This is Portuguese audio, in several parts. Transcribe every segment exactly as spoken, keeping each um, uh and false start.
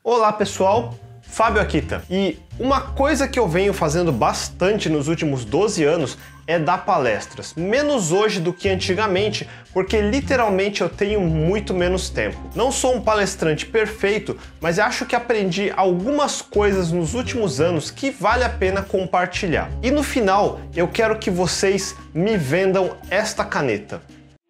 Olá pessoal, Fábio Akita. E uma coisa que eu venho fazendo bastante nos últimos doze anos é dar palestras. Menos hoje do que antigamente, porque literalmente eu tenho muito menos tempo. Não sou um palestrante perfeito, mas acho que aprendi algumas coisas nos últimos anos que vale a pena compartilhar. E no final, eu quero que vocês me vendam esta caneta.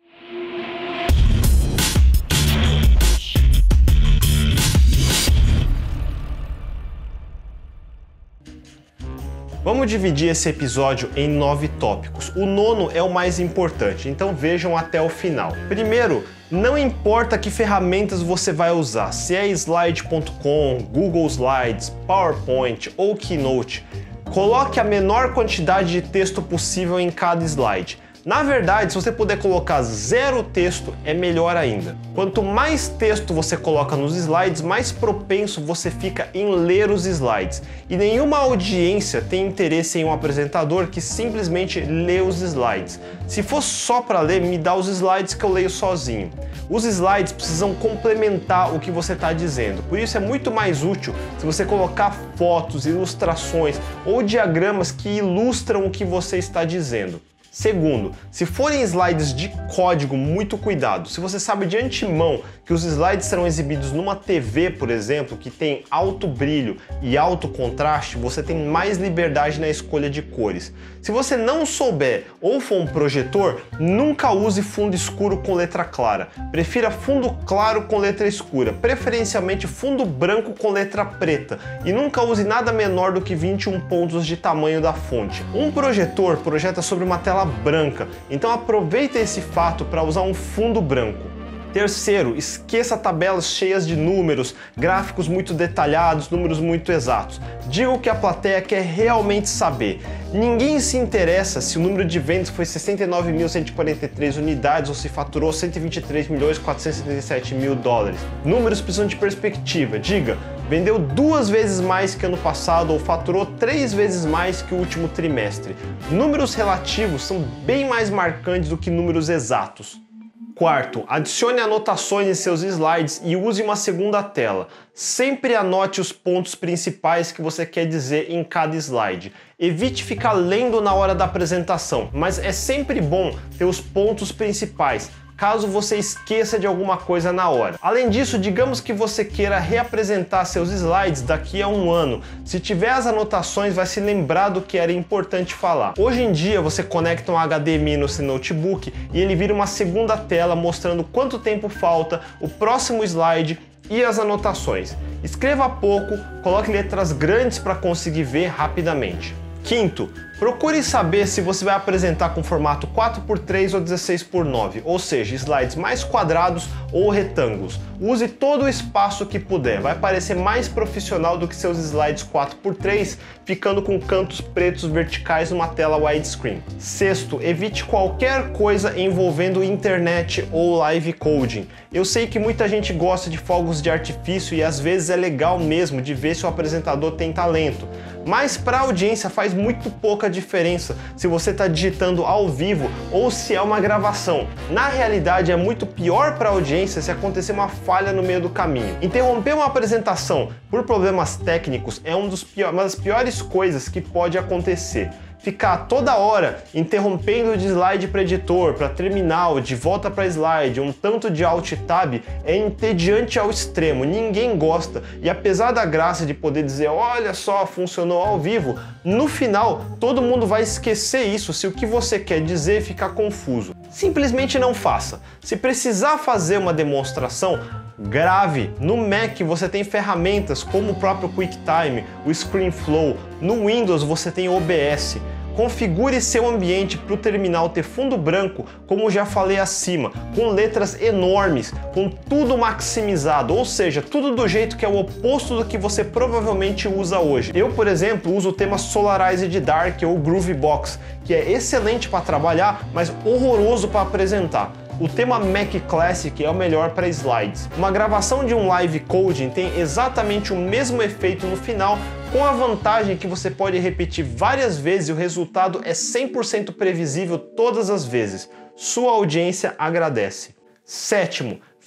Vamos dividir esse episódio em nove tópicos. O nono é o mais importante, então vejam até o final. Primeiro, não importa que ferramentas você vai usar, se é slide ponto com, Google Slides, PowerPoint ou Keynote, coloque a menor quantidade de texto possível em cada slide. Na verdade, se você puder colocar zero texto, é melhor ainda. Quanto mais texto você coloca nos slides, mais propenso você fica em ler os slides. E nenhuma audiência tem interesse em um apresentador que simplesmente lê os slides. Se for só para ler, me dá os slides que eu leio sozinho. Os slides precisam complementar o que você está dizendo. Por isso é muito mais útil se você colocar fotos, ilustrações ou diagramas que ilustram o que você está dizendo. Segundo, se forem slides de código, muito cuidado. Se você sabe de antemão que os slides serão exibidos numa T V, por exemplo, que tem alto brilho e alto contraste, você tem mais liberdade na escolha de cores. Se você não souber ou for um projetor, nunca use fundo escuro com letra clara. Prefira fundo claro com letra escura, preferencialmente fundo branco com letra preta. E nunca use nada menor do que vinte e um pontos de tamanho da fonte. Um projetor projeta sobre uma tela branca, então aproveita esse fato para usar um fundo branco. Terceiro, esqueça tabelas cheias de números, gráficos muito detalhados, números muito exatos. Diga o que a plateia quer realmente saber. Ninguém se interessa se o número de vendas foi sessenta e nove mil cento e quarenta e três unidades ou se faturou cento e vinte e três milhões quatrocentos e setenta e sete mil dólares. Números precisam de perspectiva. Diga, vendeu duas vezes mais que ano passado ou faturou três vezes mais que o último trimestre. Números relativos são bem mais marcantes do que números exatos. Quarto, adicione anotações em seus slides e use uma segunda tela. Sempre anote os pontos principais que você quer dizer em cada slide. Evite ficar lendo na hora da apresentação, mas é sempre bom ter os pontos principais, caso você esqueça de alguma coisa na hora. Além disso, digamos que você queira reapresentar seus slides daqui a um ano. Se tiver as anotações, vai se lembrar do que era importante falar. Hoje em dia, você conecta um H D M I no seu notebook e ele vira uma segunda tela mostrando quanto tempo falta, o próximo slide e as anotações. Escreva pouco, coloque letras grandes para conseguir ver rapidamente. Quinto, procure saber se você vai apresentar com formato quatro por três ou dezesseis por nove, ou seja, slides mais quadrados ou retângulos. Use todo o espaço que puder, vai parecer mais profissional do que seus slides quatro por três, ficando com cantos pretos verticais numa tela widescreen. Sexto, evite qualquer coisa envolvendo internet ou live coding. Eu sei que muita gente gosta de fogos de artifício e às vezes é legal mesmo de ver se o apresentador tem talento, mas para a audiência faz muito pouca diferença se você está digitando ao vivo ou se é uma gravação. Na realidade, é muito pior para a audiência se acontecer uma falha no meio do caminho. Interromper uma apresentação por problemas técnicos é um dos pior, uma das piores coisas que pode acontecer. Ficar toda hora interrompendo de slide para editor, para terminal, de volta para slide, um tanto de alt tab é entediante ao extremo, ninguém gosta. E apesar da graça de poder dizer, olha só, funcionou ao vivo, no final todo mundo vai esquecer isso se o que você quer dizer ficar confuso. Simplesmente não faça. Se precisar fazer uma demonstração, grave. No Mac você tem ferramentas como o próprio QuickTime, o ScreenFlow. No Windows você tem o O B S. Configure seu ambiente para o terminal ter fundo branco, como já falei acima, com letras enormes, com tudo maximizado, ou seja, tudo do jeito que é o oposto do que você provavelmente usa hoje. Eu, por exemplo, uso o tema Solarized Dark ou Groovebox, que é excelente para trabalhar, mas horroroso para apresentar. O tema Mac Classic é o melhor para slides. Uma gravação de um live coding tem exatamente o mesmo efeito no final, com a vantagem que você pode repetir várias vezes e o resultado é cem por cento previsível todas as vezes. Sua audiência agradece. Sétimo,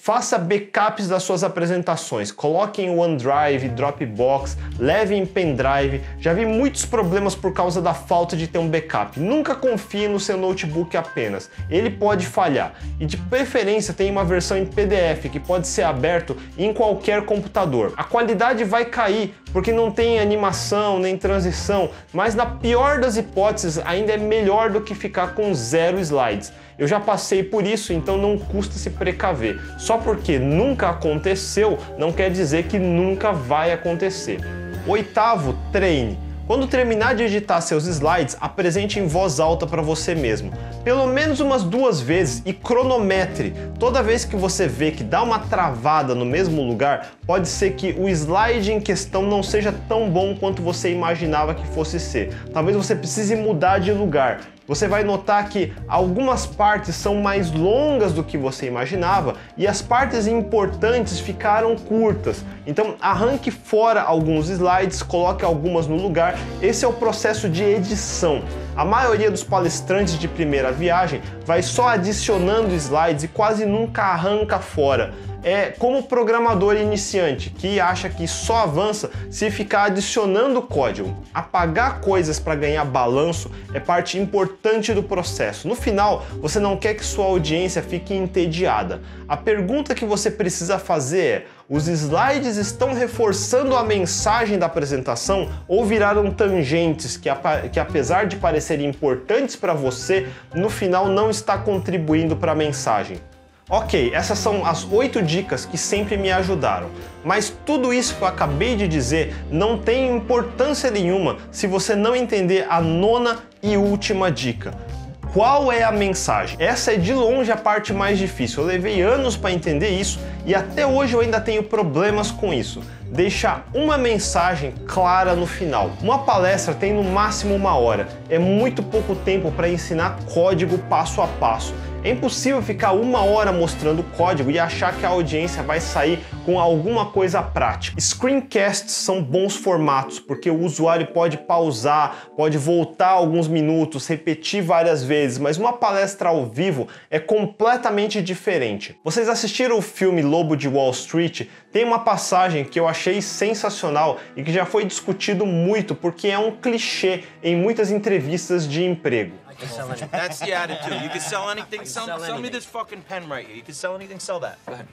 Faça backups das suas apresentações, coloque em OneDrive, Dropbox, leve em pendrive. Já vi muitos problemas por causa da falta de ter um backup. Nunca confie no seu notebook apenas, ele pode falhar. E de preferência tem uma versão em P D F que pode ser aberto em qualquer computador. A qualidade vai cair porque não tem animação nem transição, mas na pior das hipóteses ainda é melhor do que ficar com zero slides. Eu já passei por isso, então não custa se precaver. Só porque nunca aconteceu, não quer dizer que nunca vai acontecer. Oitavo, treine. Quando terminar de editar seus slides, apresente em voz alta para você mesmo. Pelo menos umas duas vezes e cronometre. Toda vez que você vê que dá uma travada no mesmo lugar, pode ser que o slide em questão não seja tão bom quanto você imaginava que fosse ser. Talvez você precise mudar de lugar. Você vai notar que algumas partes são mais longas do que você imaginava e as partes importantes ficaram curtas. Então arranque fora alguns slides, coloque algumas no lugar. Esse é o processo de edição. A maioria dos palestrantes de primeira viagem vai só adicionando slides e quase nunca arranca fora. É como programador iniciante que acha que só avança se ficar adicionando código. Apagar coisas para ganhar balanço é parte importante do processo. No final, você não quer que sua audiência fique entediada. A pergunta que você precisa fazer é: os slides estão reforçando a mensagem da apresentação ou viraram tangentes que, que apesar de parecerem importantes para você, no final não está contribuindo para a mensagem? Ok, essas são as oito dicas que sempre me ajudaram, mas tudo isso que eu acabei de dizer não tem importância nenhuma se você não entender a nona e última dica. Qual é a mensagem? Essa é de longe a parte mais difícil. Eu levei anos para entender isso e até hoje eu ainda tenho problemas com isso. Deixar uma mensagem clara no final. Uma palestra tem no máximo uma hora. É muito pouco tempo para ensinar código passo a passo. É impossível ficar uma hora mostrando código e achar que a audiência vai sair com alguma coisa prática. Screencasts são bons formatos porque o usuário pode pausar, pode voltar alguns minutos, repetir várias vezes, mas uma palestra ao vivo é completamente diferente. Vocês assistiram o filme Lobo de Wall Street? Tem uma passagem que eu achei sensacional e que já foi discutido muito porque é um clichê em muitas entrevistas de emprego. That's the attitude. You can sell anything. Sell, sell me this fucking pen right here. You can sell anything, sell that. Go ahead.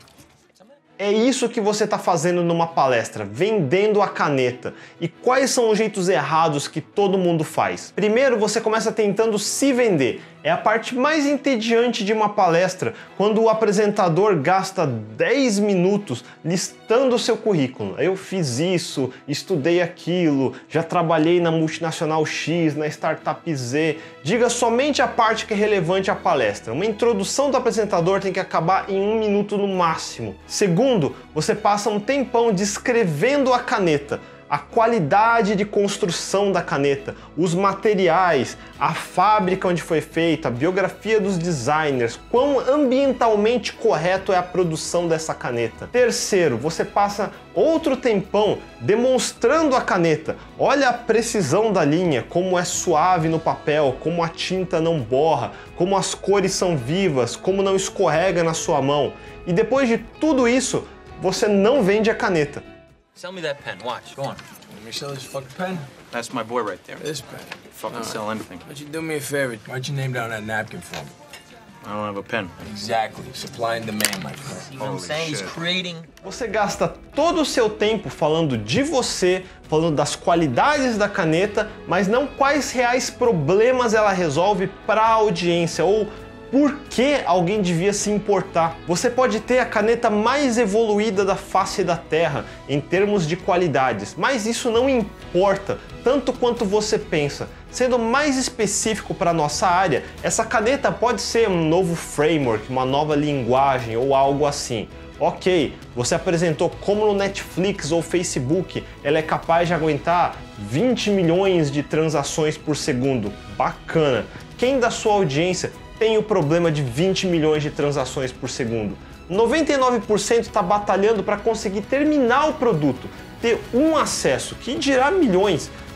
É isso que você está fazendo numa palestra, vendendo a caneta. E quais são os jeitos errados que todo mundo faz? Primeiro, você começa tentando se vender. É a parte mais entediante de uma palestra, quando o apresentador gasta dez minutos listando o seu currículo. Eu fiz isso, estudei aquilo, já trabalhei na multinacional X, na startup Z. Diga somente a parte que é relevante à palestra. Uma introdução do apresentador tem que acabar em um minuto no máximo. Segundo, você passa um tempão descrevendo a caneta. A qualidade de construção da caneta, os materiais, a fábrica onde foi feita, a biografia dos designers, quão ambientalmente correto é a produção dessa caneta. Terceiro, você passa outro tempão demonstrando a caneta. Olha a precisão da linha, como é suave no papel, como a tinta não borra, como as cores são vivas, como não escorrega na sua mão. E depois de tudo isso, você não vende a caneta. Sell me that pen. Watch. Go on. Let me sell this fucking pen. That's my boy right there. This pen. Fucking sell anything. Why don't you do me a favor? Write your name down on that napkin for me. I don't have a pen. Exactly. Supply and demand, my friend. You know what I'm saying? He's creating. Você gasta todo o seu tempo falando de você, falando das qualidades da caneta, mas não quais reais problemas ela resolve para a audiência ou por que alguém devia se importar. Você pode ter a caneta mais evoluída da face da Terra em termos de qualidades, mas isso não importa tanto quanto você pensa. Sendo mais específico para a nossa área, essa caneta pode ser um novo framework, uma nova linguagem ou algo assim. Ok, você apresentou como no Netflix ou Facebook ela é capaz de aguentar vinte milhões de transações por segundo. Bacana. Quem da sua audiência tem o problema de vinte milhões de transações por segundo? noventa e nove por cento está batalhando para conseguir terminar o produto, ter um acesso, que dirá milhões.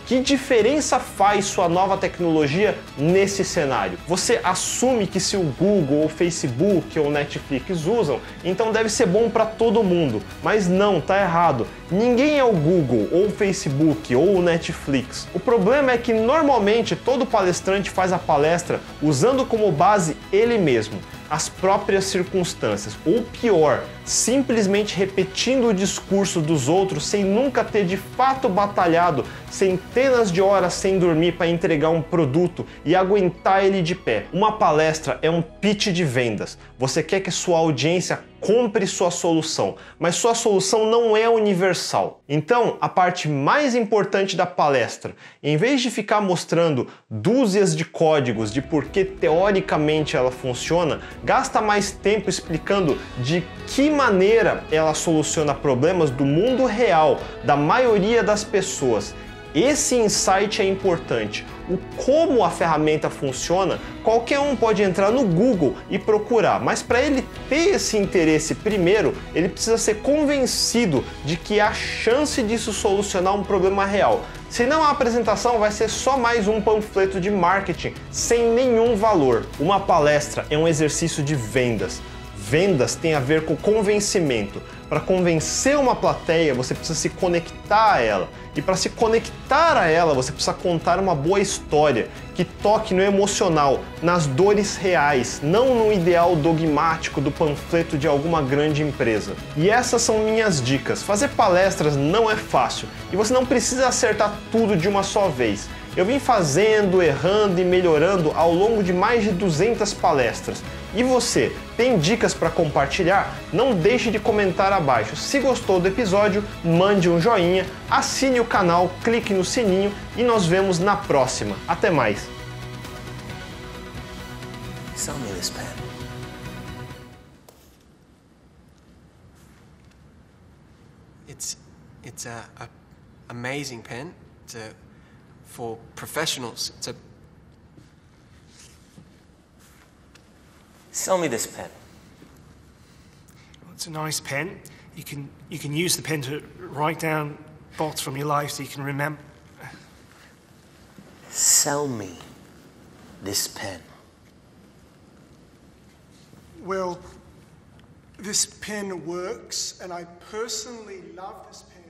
Que diferença faz sua nova tecnologia nesse cenário? Você assume que se o Google, ou Facebook ou Netflix usam, então deve ser bom para todo mundo. Mas não, tá errado. Ninguém é o Google, ou o Facebook, ou o Netflix. O problema é que normalmente todo palestrante faz a palestra usando como base ele mesmo, as próprias circunstâncias, ou pior, simplesmente repetindo o discurso dos outros sem nunca ter de fato batalhado centenas de horas sem dormir para entregar um produto e aguentar ele de pé. Uma palestra é um pitch de vendas. Você quer que sua audiência compre sua solução, mas sua solução não é universal. Então, a parte mais importante da palestra, em vez de ficar mostrando dúzias de códigos de por que teoricamente ela funciona, gasta mais tempo explicando de que maneira ela soluciona problemas do mundo real, da maioria das pessoas. Esse insight é importante. O como a ferramenta funciona, qualquer um pode entrar no Google e procurar, mas para ele ter esse interesse primeiro, ele precisa ser convencido de que há chance disso solucionar um problema real. Senão a apresentação vai ser só mais um panfleto de marketing sem nenhum valor. Uma palestra é um exercício de vendas. Vendas tem a ver com convencimento. Para convencer uma plateia, você precisa se conectar a ela. E para se conectar a ela, você precisa contar uma boa história que toque no emocional, nas dores reais, não no ideal dogmático do panfleto de alguma grande empresa. E essas são minhas dicas. Fazer palestras não é fácil e você não precisa acertar tudo de uma só vez. Eu vim fazendo, errando e melhorando ao longo de mais de duzentas palestras. E você, tem dicas para compartilhar? Não deixe de comentar abaixo. Se gostou do episódio, mande um joinha, assine o canal, clique no sininho e nós vemos na próxima. Até mais! Sell me this pen. It's it's a, a amazing pen. It's a for professionals. It's a Sell me this pen. Well, it's a nice pen. You can you can use the pen to write down thoughts from your life so you can remember. Sell me this pen. Well, this pen works, and I personally love this pen.